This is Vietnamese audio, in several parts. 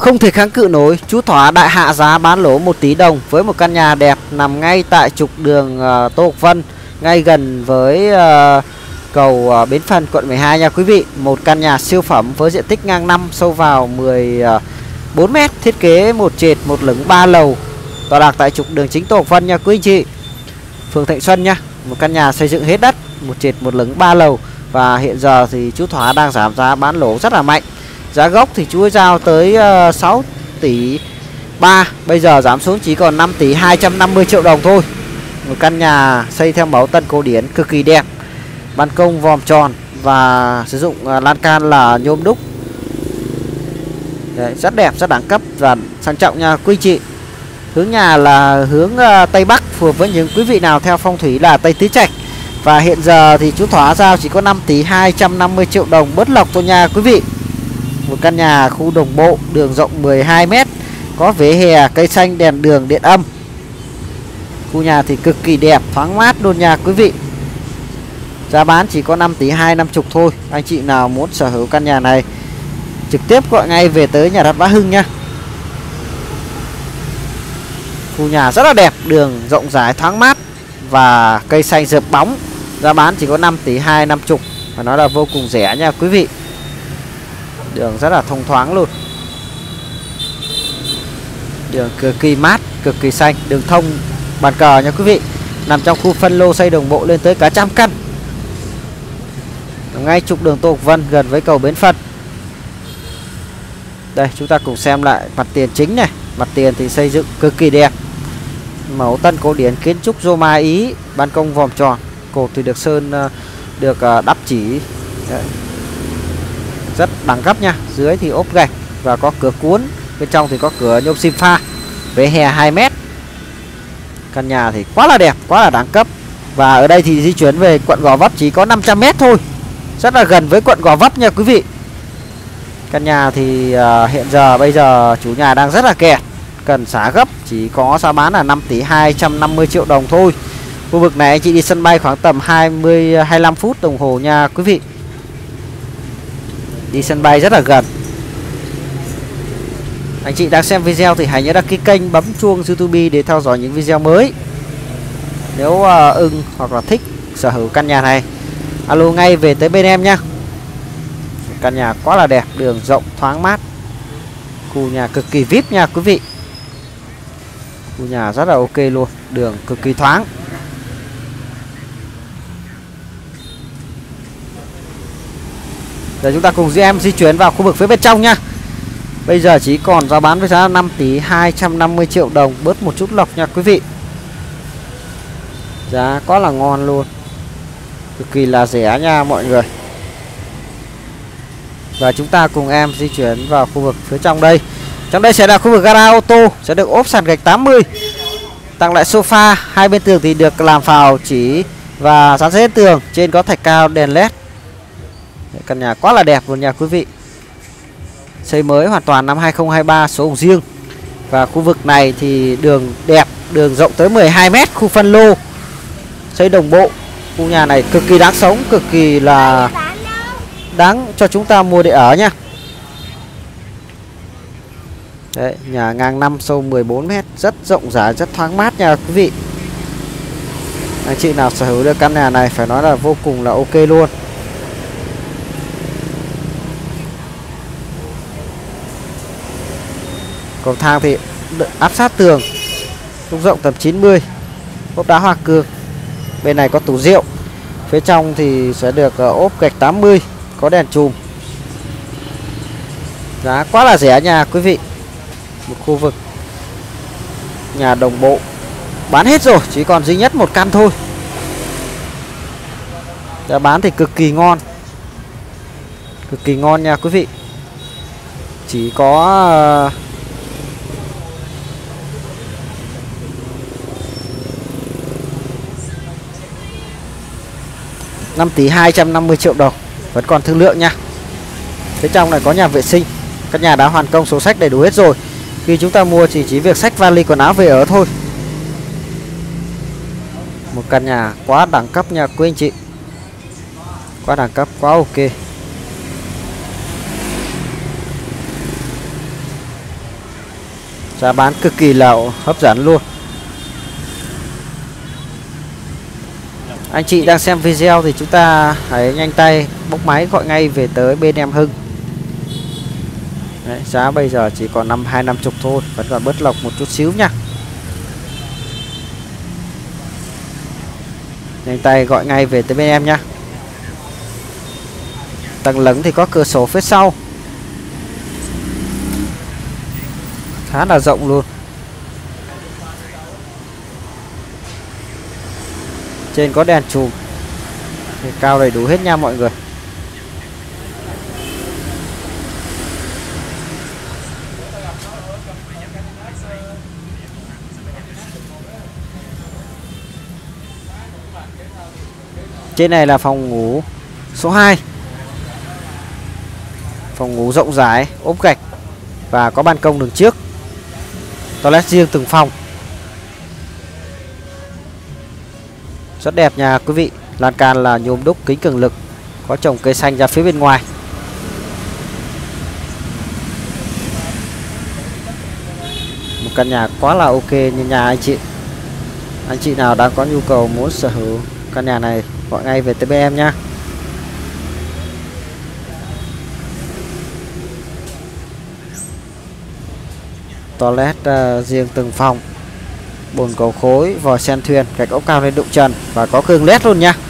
Không thể kháng cự nổi, chú Thỏa đại hạ giá bán lỗ 1 tỷ đồng với một căn nhà đẹp nằm ngay tại trục đường Tô Ngọc Vân, ngay gần với cầu Bến Phần, quận 12 nha quý vị. Một căn nhà siêu phẩm với diện tích ngang 5, sâu vào 14 m, thiết kế một trệt một lửng 3 lầu, tọa lạc tại trục đường chính Tô Ngọc Vân nha quý anh chị. Phường Thạnh Xuân nha. Một căn nhà xây dựng hết đất, một trệt một lửng 3 lầu, và hiện giờ thì chú Thỏa đang giảm giá bán lỗ rất là mạnh. Giá gốc thì chú ấy giao tới 6 tỷ 3, bây giờ giảm xuống chỉ còn 5 tỷ 250 triệu đồng thôi. Một căn nhà xây theo mẫu tân cổ điển cực kỳ đẹp, ban công vòm tròn và sử dụng lan can là nhôm đúc. Đấy, rất đẹp, rất đẳng cấp và sang trọng nha quý chị. Hướng nhà là hướng Tây Bắc, phù hợp với những quý vị nào theo phong thủy là Tây Tứ Trạch. Và hiện giờ thì chú Thỏa giao chỉ có 5 tỷ 250 triệu đồng bớt lộc thôi nha quý vị. Một căn nhà khu đồng bộ, đường rộng 12 m, có vỉa hè, cây xanh, đèn đường, điện âm. Khu nhà thì cực kỳ đẹp, thoáng mát luôn nha quý vị. Giá bán chỉ có 5 tỷ 250 thôi. Anh chị nào muốn sở hữu căn nhà này trực tiếp gọi ngay về tới nhà đất Bá Hưng nha. Khu nhà rất là đẹp, đường rộng rãi, thoáng mát và cây xanh rợp bóng. Giá bán chỉ có 5 tỷ 250, và nó là vô cùng rẻ nha quý vị. Đường rất là thông thoáng luôn, đường cực kỳ mát, cực kỳ xanh, đường thông bàn cờ nha quý vị. Nằm trong khu phân lô xây đồng bộ lên tới cả trăm căn, ngay trục đường Tô Ngọc Vân, gần với cầu Bến Phần. Đây chúng ta cùng xem lại mặt tiền chính này. Mặt tiền thì xây dựng cực kỳ đẹp, mẫu tân cổ điển, kiến trúc Roma Ý, ban công vòm tròn, cột thì được sơn, được đắp chỉ. Đấy, rất đẳng cấp nha. Dưới thì ốp gạch và có cửa cuốn, bên trong thì có cửa nhôm sim pha, vỉa hè 2 m. Căn nhà thì quá là đẹp, quá là đẳng cấp. Và ở đây thì di chuyển về quận Gò Vấp chỉ có 500 m thôi, rất là gần với quận Gò Vấp nha quý vị. Căn nhà thì hiện giờ bây giờ chủ nhà đang rất là kẹt, cần xả gấp, chỉ có giá bán là 5 tỷ 250 triệu đồng thôi. Khu vực này anh chị đi sân bay khoảng tầm 25 phút đồng hồ nha quý vị. Đi sân bay rất là gần. Anh chị đang xem video thì hãy nhớ đăng ký kênh, bấm chuông YouTube để theo dõi những video mới. Nếu ưng hoặc là thích sở hữu căn nhà này, alo ngay về tới bên em nhé. Căn nhà quá là đẹp, đường rộng thoáng mát, khu nhà cực kỳ VIP nha quý vị. Khu nhà rất là ok luôn, đường cực kỳ thoáng. Giờ chúng ta cùng em di chuyển vào khu vực phía bên trong nha. Bây giờ chỉ còn giá bán với giá 5 tỷ 250 triệu đồng, bớt một chút lộc nha quý vị. Giá quá là ngon luôn, cực kỳ là rẻ nha mọi người. Và chúng ta cùng em di chuyển vào khu vực phía trong đây. Trong đây sẽ là khu vực gara ô tô, sẽ được ốp sàn gạch 80, tặng lại sofa. Hai bên tường thì được làm phào chỉ và dán giấy tường, trên có thạch cao, đèn led. Căn nhà quá là đẹp luôn nha quý vị. Xây mới hoàn toàn năm 2023, số hồng riêng. Và khu vực này thì đường đẹp, đường rộng tới 12 m, khu phân lô, xây đồng bộ. Khu nhà này cực kỳ đáng sống, cực kỳ là đáng cho chúng ta mua để ở nha. Đấy, nhà ngang 5, sâu 14 m, rất rộng rãi, rất thoáng mát nha quý vị. Anh chị nào sở hữu được căn nhà này phải nói là vô cùng là ok luôn. Cầu thang thì áp sát tường, cũng rộng tầm 90, ốp đá hoa cương. Bên này có tủ rượu. Phía trong thì sẽ được ốp gạch 80, có đèn chùm. Giá quá là rẻ nha quý vị. Một khu vực nhà đồng bộ bán hết rồi, chỉ còn duy nhất một căn thôi. Giá bán thì cực kỳ ngon, cực kỳ ngon nha quý vị. Chỉ có 5 tỷ 250 triệu đồng, vẫn còn thương lượng nha. Phía trong này có nhà vệ sinh. Căn nhà đã hoàn công, sổ sách đầy đủ hết rồi. Khi chúng ta mua chỉ việc xách vali quần áo về ở thôi. Một căn nhà quá đẳng cấp nha quý anh chị. Quá đẳng cấp, quá ok. Giá bán cực kỳ là hấp dẫn luôn. Anh chị đang xem video thì chúng ta hãy nhanh tay bốc máy gọi ngay về tới bên em Hưng. Đấy, giá bây giờ chỉ còn 250 thôi, vẫn còn bớt lộc một chút xíu nha. Nhanh tay gọi ngay về tới bên em nhá. Tầng lửng thì có cửa sổ phía sau, khá là rộng luôn. Trên có đèn chùm, cao đầy đủ hết nha mọi người. Trên này là phòng ngủ số 2. Phòng ngủ rộng rãi, ốp gạch và có ban công đường trước. Toilet riêng từng phòng. Rất đẹp nha quý vị. Lan can là nhôm đúc kính cường lực, có trồng cây xanh ra phía bên ngoài. Một căn nhà quá là ok như nhà anh chị. Anh chị nào đang có nhu cầu muốn sở hữu căn nhà này gọi ngay về tới bên em nhé. Toilet riêng từng phòng, bồn cầu khối, vòi sen thuyền, gạch ốp cao lên đụng trần và có gương led luôn nha.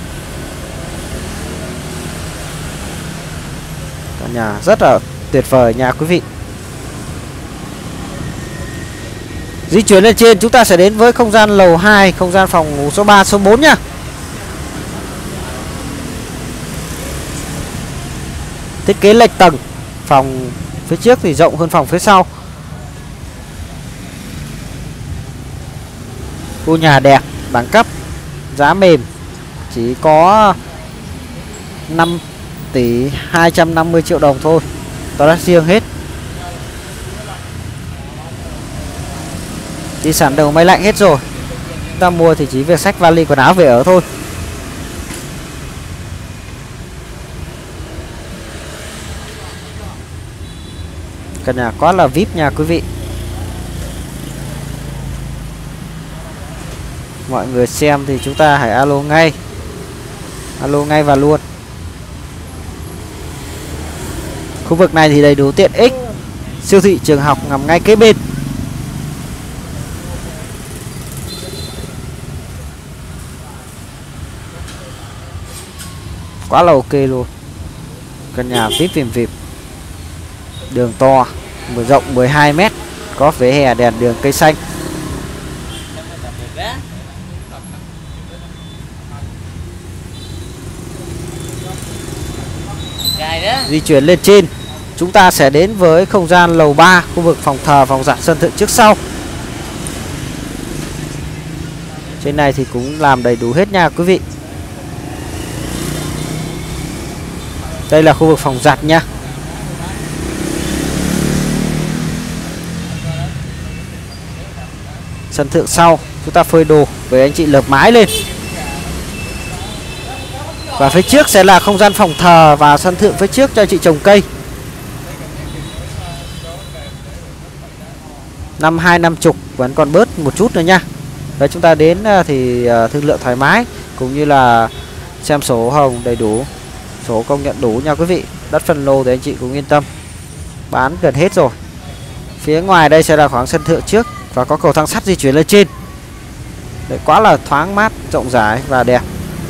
Căn nhà rất là tuyệt vời nha quý vị. Di chuyển lên trên chúng ta sẽ đến với không gian lầu 2, không gian phòng ngủ số 3, số 4 nha. Thiết kế lệch tầng, phòng phía trước thì rộng hơn phòng phía sau. Khu nhà đẹp, đẳng cấp, giá mềm, chỉ có 5 tỷ 250 triệu đồng thôi. Toilet riêng hết. Di sản đầu máy lạnh hết rồi. Chúng ta mua thì chỉ việc xách vali quần áo về ở thôi. Căn nhà quá là VIP nha quý vị. Mọi người xem thì chúng ta hãy alo ngay. Alo ngay và luôn. Khu vực này thì đầy đủ tiện ích. Siêu thị, trường học nằm ngay kế bên. Quá là ok luôn. Căn nhà VIP viềm vịp. Đường to, rộng 12 m, có vỉa hè, đèn đường, cây xanh. Di chuyển lên trên, chúng ta sẽ đến với không gian lầu 3, khu vực phòng thờ, phòng giặt, sân thượng trước sau. Trên này thì cũng làm đầy đủ hết nha quý vị. Đây là khu vực phòng giặt nha. Sân thượng sau, chúng ta phơi đồ với anh chị lợp mái lên. Và phía trước sẽ là không gian phòng thờ và sân thượng phía trước cho anh chị trồng cây. 250 vẫn còn bớt một chút nữa nha. Đấy, chúng ta đến thì thương lượng thoải mái, cũng như là xem sổ hồng đầy đủ, sổ công nhận đủ nha quý vị. Đất phân lô thì anh chị cũng yên tâm, bán gần hết rồi. Phía ngoài đây sẽ là khoảng sân thượng trước và có cầu thang sắt di chuyển lên trên. Đấy, quá là thoáng mát, rộng rãi và đẹp.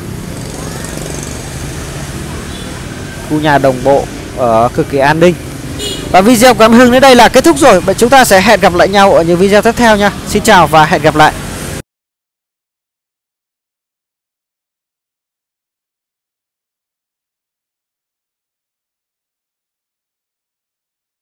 Khu nhà đồng bộ ở cực kỳ an ninh. Và video của em Hưng đến đây là kết thúc rồi. Chúng ta sẽ hẹn gặp lại nhau ở những video tiếp theo nha. Xin chào và hẹn gặp lại.